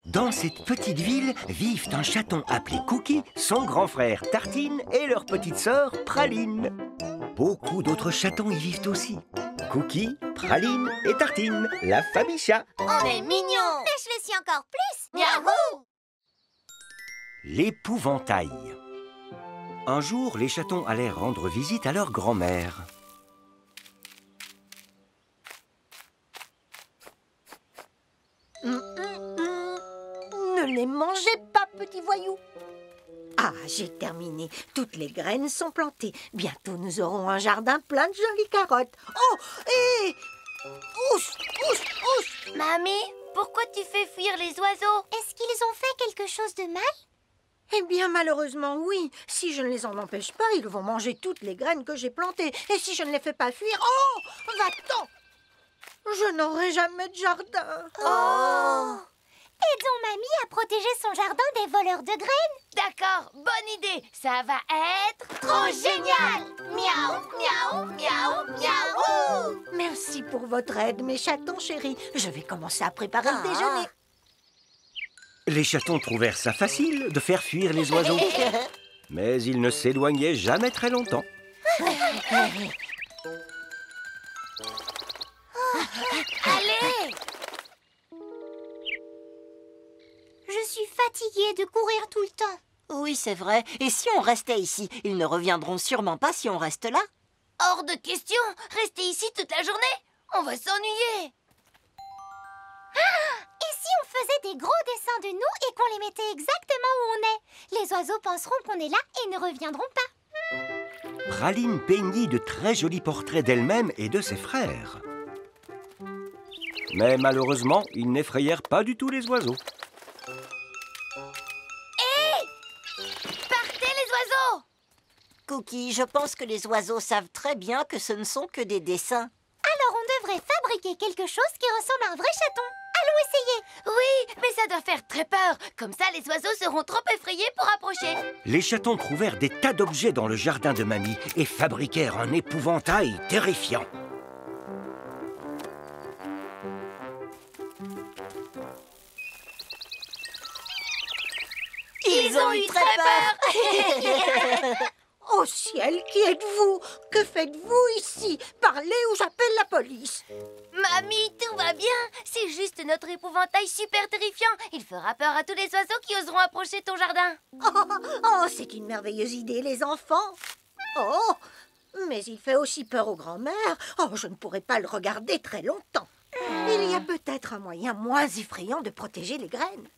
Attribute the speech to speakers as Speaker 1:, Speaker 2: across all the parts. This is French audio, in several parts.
Speaker 1: Dans cette petite ville vivent un chaton appelé Cookie, son grand frère Tartine et leur petite sœur Praline. Beaucoup d'autres chatons y vivent aussi. Cookie, Praline et Tartine, la famille chat.
Speaker 2: On est mignons.
Speaker 3: Et je le suis encore plus.
Speaker 2: Miaou.
Speaker 1: L'épouvantail. Un jour, les chatons allèrent rendre visite à leur grand-mère.
Speaker 4: Ne les mangez pas, petits voyous. Ah, j'ai terminé. Toutes les graines sont plantées. Bientôt, nous aurons un jardin plein de jolies carottes. Oh, et... Ouch, ouch, ouch.
Speaker 2: Mamie, pourquoi tu fais fuir les oiseaux?
Speaker 3: Est-ce qu'ils ont fait quelque chose de mal?
Speaker 4: Eh bien, malheureusement, oui. Si je ne les en empêche pas, ils vont manger toutes les graines que j'ai plantées. Et si je ne les fais pas fuir... Oh, va-t'en! Je n'aurai jamais de jardin.
Speaker 3: Oh! Aidons mamie à protéger son jardin des voleurs de graines.
Speaker 2: D'accord, bonne idée. Ça va être trop génial. Miaou, miaou, miaou, miaou.
Speaker 4: Merci pour votre aide, mes chatons chéris. Je vais commencer à préparer le déjeuner.
Speaker 1: Les chatons trouvèrent ça facile de faire fuir les oiseaux. Mais ils ne s'éloignaient jamais très longtemps.
Speaker 2: Allez!
Speaker 3: Je suis fatiguée de courir tout le temps.
Speaker 5: Oui, c'est vrai. Et si on restait ici? Ils ne reviendront sûrement pas si on reste là.
Speaker 2: Hors de question. Rester ici toute la journée. On va s'ennuyer.
Speaker 3: Et si on faisait des gros dessins de nous et qu'on les mettait exactement où on est? Les oiseaux penseront qu'on est là et ne reviendront pas.
Speaker 1: Praline peignit de très jolis portraits d'elle-même et de ses frères. Mais malheureusement, ils n'effrayèrent pas du tout les oiseaux.
Speaker 2: Partez les oiseaux!
Speaker 5: Cookie, je pense que les oiseaux savent très bien que ce ne sont que des dessins.
Speaker 3: Alors on devrait fabriquer quelque chose qui ressemble à un vrai chaton. Allons essayer.
Speaker 2: Oui, mais ça doit faire très peur. Comme ça, les oiseaux seront trop effrayés pour approcher.
Speaker 1: Les chatons trouvèrent des tas d'objets dans le jardin de mamie et fabriquèrent un épouvantail terrifiant.
Speaker 2: Ils ont eu très peur.
Speaker 4: Au ciel, qui êtes-vous? Que faites-vous ici? Parlez ou j'appelle la police.
Speaker 2: Mamie, tout va bien. C'est juste notre épouvantail super terrifiant. Il fera peur à tous les oiseaux qui oseront approcher ton jardin.
Speaker 4: Oh, c'est une merveilleuse idée, les enfants. Oh, mais il fait aussi peur aux grands-mères. Oh, je ne pourrai pas le regarder très longtemps. Il y a peut-être un moyen moins effrayant de protéger les graines.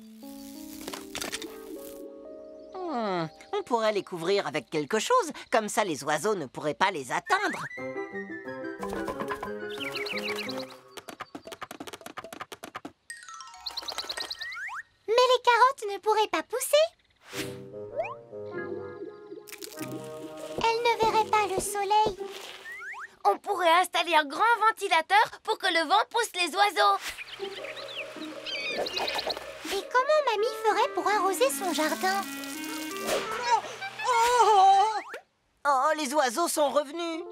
Speaker 5: On pourrait les couvrir avec quelque chose. Comme ça, les oiseaux ne pourraient pas les atteindre.
Speaker 3: Mais les carottes ne pourraient pas pousser. Elles ne verraient pas le soleil.
Speaker 2: On pourrait installer un grand ventilateur pour que le vent pousse les oiseaux.
Speaker 3: Et comment mamie ferait pour arroser son jardin?
Speaker 5: Oh, les oiseaux sont revenus.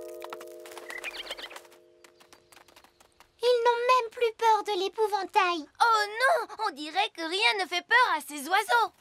Speaker 3: Ils n'ont même plus peur de l'épouvantail.
Speaker 2: Oh non, on dirait que rien ne fait peur à ces oiseaux.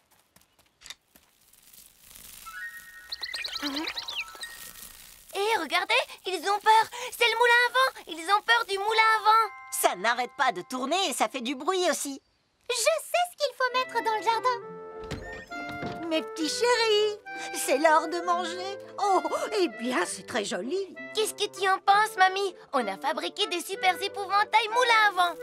Speaker 2: Et regardez, ils ont peur. C'est le moulin à vent. Ils ont peur du moulin à vent.
Speaker 5: Ça n'arrête pas de tourner et ça fait du bruit aussi.
Speaker 3: Je sais ce qu'il faut mettre dans le jardin.
Speaker 4: Mes petits chéris, c'est l'heure de manger. Oh, eh bien, c'est très joli.
Speaker 2: Qu'est-ce que tu en penses, mamie? On a fabriqué des super épouvantails moulin à vent.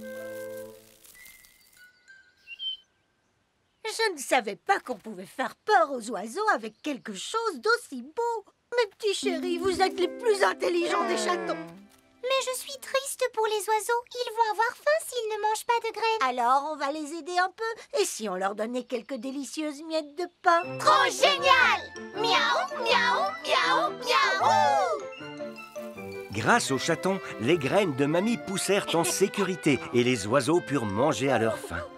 Speaker 4: Je ne savais pas qu'on pouvait faire peur aux oiseaux avec quelque chose d'aussi beau. Mes petits chéris, vous êtes les plus intelligents des chatons.
Speaker 3: Mais je suis triste pour les oiseaux. Ils vont avoir faim s'ils ne mangent pas de graines.
Speaker 4: Alors, on va les aider un peu. Et si on leur donnait quelques délicieuses miettes de pain?
Speaker 2: Trop génial! Miaou, miaou, miaou, miaou!
Speaker 1: Grâce aux chatons, les graines de mamie poussèrent en sécurité et les oiseaux purent manger à leur faim.